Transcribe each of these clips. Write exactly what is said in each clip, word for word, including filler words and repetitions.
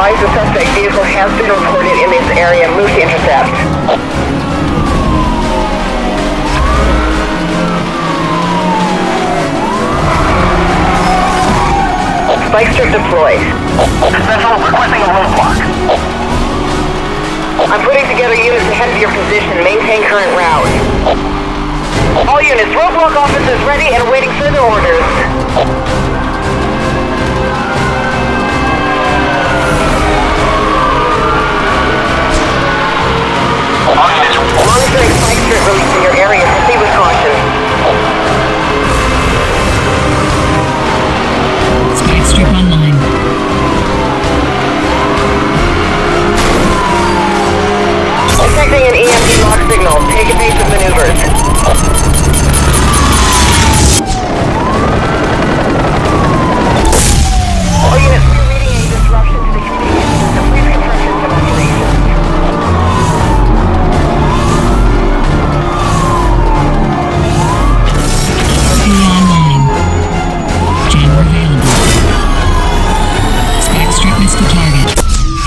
advised the suspect vehicle has been reported in this area. Move to intercept. Spike strip deployed. Central requesting a roadblock. I'm putting together units ahead of your position. Maintain current route. All units, roadblock officers ready and awaiting further orders. Monitoring spike strip release in your area. Proceed with caution. Spike strip online. Detecting an E M P lock signal. Take evasive maneuvers. All units, we're reading a disruption to the communication system. Please confirm system activation. E online. Jammer available. Spike strip missed the target.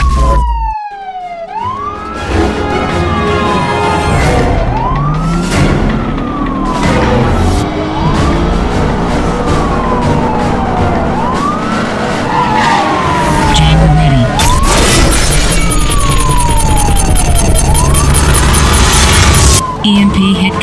Jammer ready. E M P hit